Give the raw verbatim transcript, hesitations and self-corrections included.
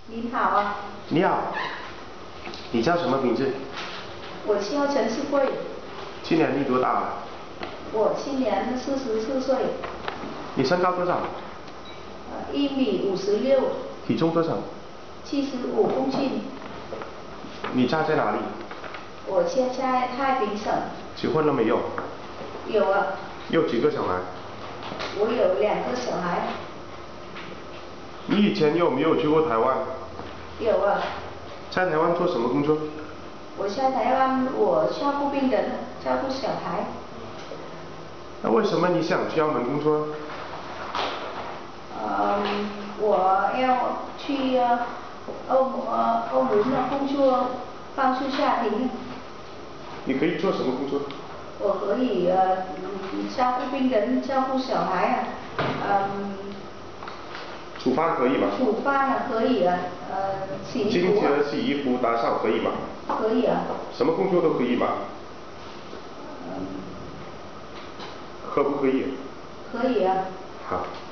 您好啊。 你好，你叫什么名字？ 我叫陈世贵。 今年你多大了？ 我今年四十四岁。 你身高多少？ 呃，一米五十六。 体重多少？ 七十五公斤。 你家在哪里？ 我家在太平省。 结婚了没有？ 有啊。 有几个小孩？ 我有两个小孩。 你以前有没有去过台湾？ 有啊。 在台湾做什么工作？ 我在台湾，我照顾病人，照顾小孩。 那为什么你想去澳门工作？ 嗯，我要去澳呃澳门的工作，帮助家庭。 你可以做什么工作？ 我可以呃嗯照顾病人，照顾小孩啊，嗯。 煮饭可以吗？ 煮饭啊可以啊，呃洗衣服啊。 清洁、洗衣服、打扫可以吗？ 可以啊。 什么工作都可以吗？ 嗯。 可不可以？ 可以啊。 好。